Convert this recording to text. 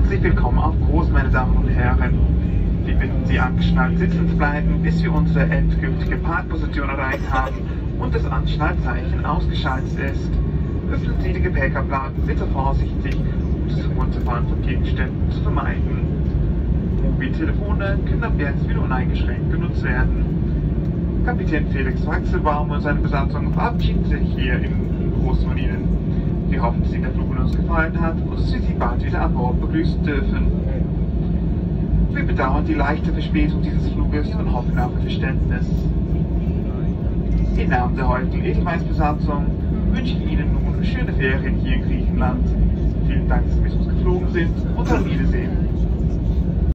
Herzlich willkommen auf Kurs, meine Damen und Herren. Wir bitten Sie, angeschnallt sitzen zu bleiben, bis wir unsere endgültige Parkposition erreicht haben und das Anschnallzeichen ausgeschaltet ist. Öffnen Sie die Gepäckablagen bitte vorsichtig, um das Herunterfahren von Gegenständen zu vermeiden. Mobiltelefone können ab jetzt wieder uneingeschränkt genutzt werden. Kapitän Felix Wachselbaum und seine Besatzung verabschieden sich hier im Kurs von Ihnen. Wir hoffen, dass Ihnen der Flug mit uns gefallen hat und dass wir Sie bald wieder an Bord begrüßen dürfen. Wir bedauern die leichte Verspätung dieses Fluges und hoffen auf Ihr Verständnis. Im Namen der heutigen Edelweiss-Besatzung wünsche ich Ihnen nun schöne Ferien hier in Griechenland. Vielen Dank.